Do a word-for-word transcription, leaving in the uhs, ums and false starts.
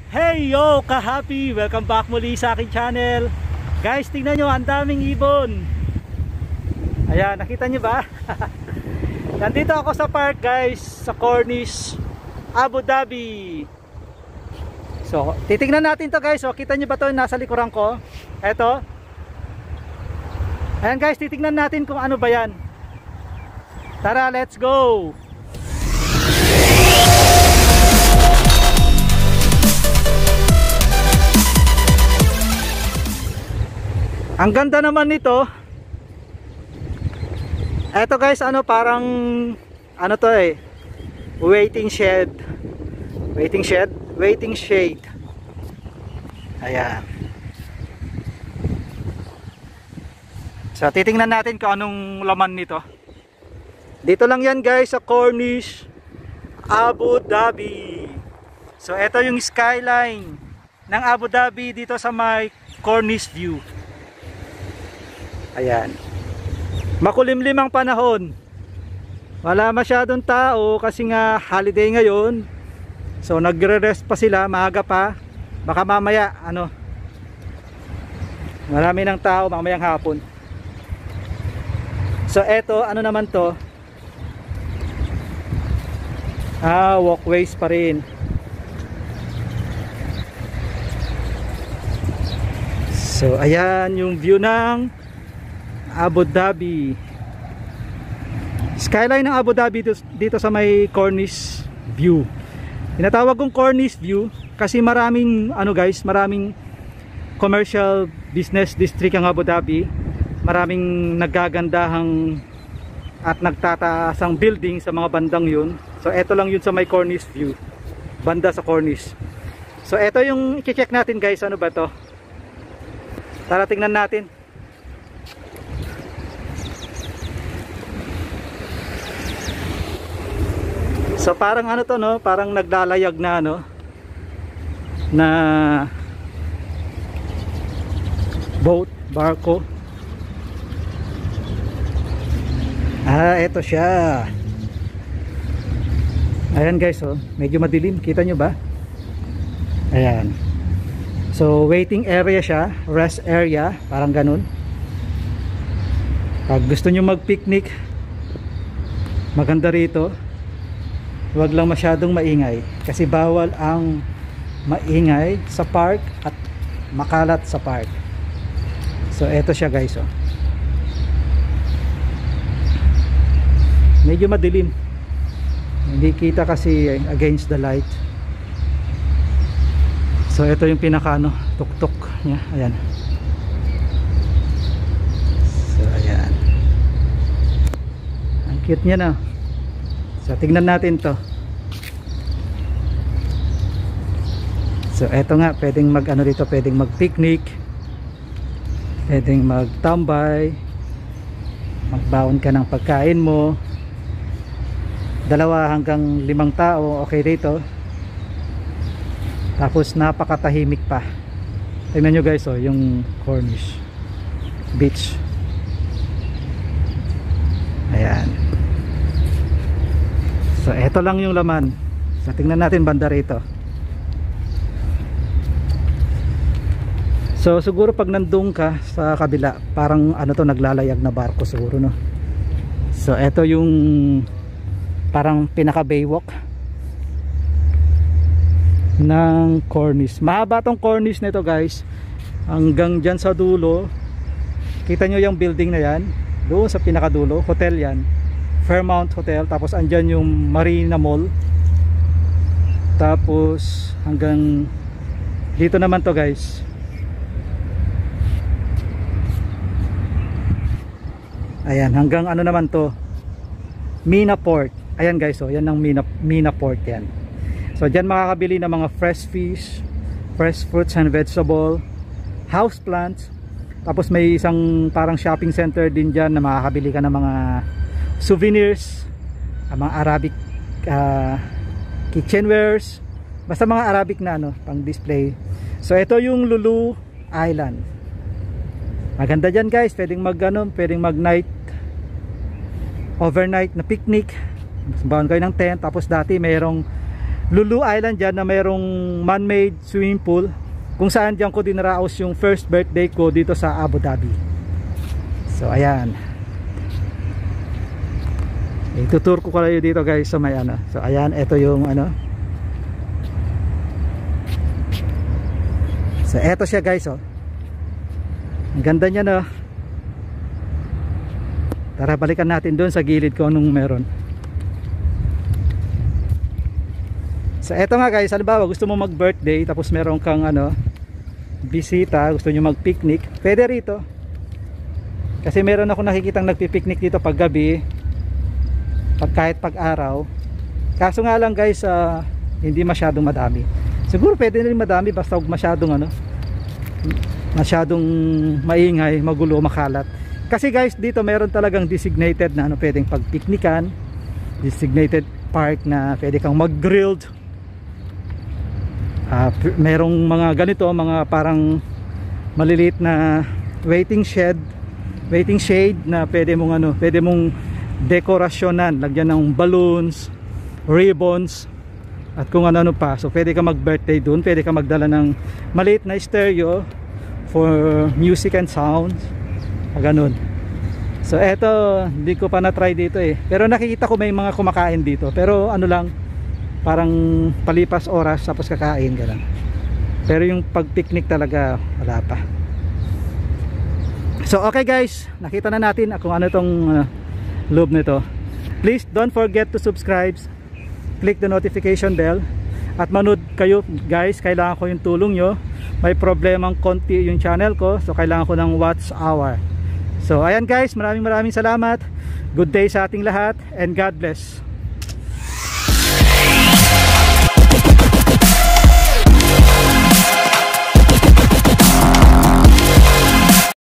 Hey yo, ka-happy! Welcome back muli sa aking channel. Guys, tingnan nyo, ang daming ibon. Ayan, nakita nyo ba? Nandito ako sa park guys, sa Cornish, Abu Dhabi. So, titingnan natin to guys. So, kita nyo ba to nasa likuran ko? Eto. Ayan guys, titingnan natin kung ano ba yan. Tara, let's go! Ang ganda naman nito. Eto guys, ano parang ano to eh, waiting shed. Waiting shed, waiting shade. Ayan. So titingnan natin kung anong laman nito. Dito lang yan guys sa Cornish, Abu Dhabi. So eto yung skyline ng Abu Dhabi dito sa may Cornish view. Ayan. Makulimlim ang panahon. Wala masyadong tao kasi nga holiday ngayon. So nagre-rest pa sila, maaga pa. Baka mamaya ano, marami ng tao mamayang hapon. So eto, ano naman to? Ah, walkways pa rin. So ayan yung view ng Abu Dhabi. Skyline ng Abu Dhabi dito, dito sa may Cornish view. Tinatawag kong Cornish view kasi maraming ano guys, maraming commercial business district ang Abu Dhabi. Maraming naggagandahang at nagtataasang building sa mga bandang yun. So eto lang yun sa may Cornish view, banda sa Cornish. So eto yung i-check natin guys, ano ba to? Tara tingnan natin. So parang ano to no, parang naglalayag na no, na boat, barko. Ah, eto siya. Ayan guys, oh, medyo madilim, kita nyo ba? Ayan. So waiting area siya, rest area, parang ganun. Pag gusto nyo mag picnic, maganda rito. Huwag lang masyadong maingay kasi bawal ang maingay sa park at makalat sa park. So eto siya guys, oh. Medyo madilim, hindi kita kasi against the light. So ito yung pinaka ano, tuktok niya. Ayan. So ayan, ang cute niya na. So tignan natin to. So eto nga, pwedeng mag ano dito, pwedeng mag picnic, pwedeng magtambay, magbaon ka ng pagkain mo. Dalawa hanggang limang tao okay dito. Tapos napakatahimik pa. Tingnan nyo guys, oh, yung Cornish beach. Ayan. So eto lang yung laman. So tingnan natin banda rito. So siguro pag nandun ka sa kabila, parang ano to, naglalayag na barko siguro no. So eto yung parang pinaka baywalk ng Cornish. Mahaba tong Cornish nito guys, hanggang dyan sa dulo. Kita nyo yung building na yan, doon sa pinaka dulo, hotel yan, Fairmount Hotel. Tapos andyan yung Marina Mall. Tapos hanggang dito naman to guys. Ayan, hanggang ano naman to, Mina Port. Ayan guys, oh, yan ang Mina, Mina Port yan. So dyan makakabili ng mga fresh fish, fresh fruits and vegetable, house plants. Tapos may isang parang shopping center din dyan na makakabili ka ng mga souvenirs, mga Arabic uh, kitchenwares, basta mga Arabic na ano, pang display. So ito yung Lulu Island. Maganda dyan guys, pwedeng mag ano, pwedeng mag night, overnight na picnic. Baon kayo ng tent. Tapos dati mayroong Lulu Island dyan na mayroong man-made swimming pool, kung saan dyan ko dinaraos yung first birthday ko dito sa Abu Dhabi. So ayan, itutur ko kayo dito guys sa may ano. So ayan, ito yung ano. So eto siya guys, oh. Ang ganda niya, no. Tara, balikan natin doon sa gilid ko anong meron. So eto nga guys, halimbawa gusto mo mag birthday tapos meron kang ano bisita, gusto nyo mag picnic, pwede rito. Kasi meron ako nakikitang nagpi-picnic dito pag gabi, pag kahit pag araw. Kaso nga lang guys, uh, hindi masyadong madami. Siguro pwede na rin madami basta huwag masyadong ano, masyadong maingay, magulo, makalat. Kasi guys, dito meron talagang designated na ano pwedeng pag-picnican, designated park na pwede kang mag-grilled. Uh, merong mga ganito, mga parang maliliit na waiting shed, waiting shade na pwede mong ano, pwede mong dekorasyonan, lagyan ng balloons, ribbons, at kung ano-ano pa. So pwede ka mag-birthday dun, pwede ka magdala ng maliit na stereo for music and sounds, ganun. So eto, hindi ko pa na-try dito eh, pero nakikita ko may mga kumakain dito, pero ano lang, parang palipas oras tapos kakain ka lang. Pero yung pag-picnic talaga wala pa. So okay guys, nakita na natin kung ano tong uh, loob nito. Please don't forget to subscribe, click the notification bell, at manood kayo guys. Kailangan ko yung tulong nyo. May problemang konti yung channel ko, so kailangan ko ng watch hour. So ayan guys, maraming maraming salamat. Good day sa ating lahat and God bless.